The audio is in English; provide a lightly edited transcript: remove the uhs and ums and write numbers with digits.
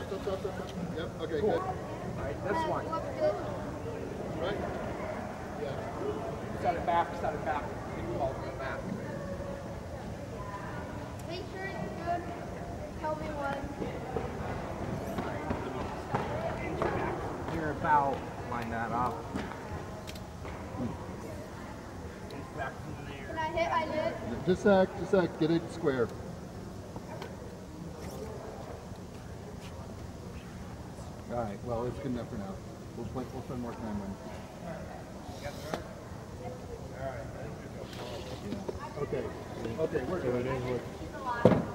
Yep, okay, Cool. good. Alright, this one. Right? Yeah. Set it back, set it back. Ball to the back. Make sure it's good. Tell me one. You're about line that up. Back from there. Can I hit? I did. Just a sec, get it square. Alright, well, it's good enough for now. We'll spend more time on it. Yeah. Okay, we're good.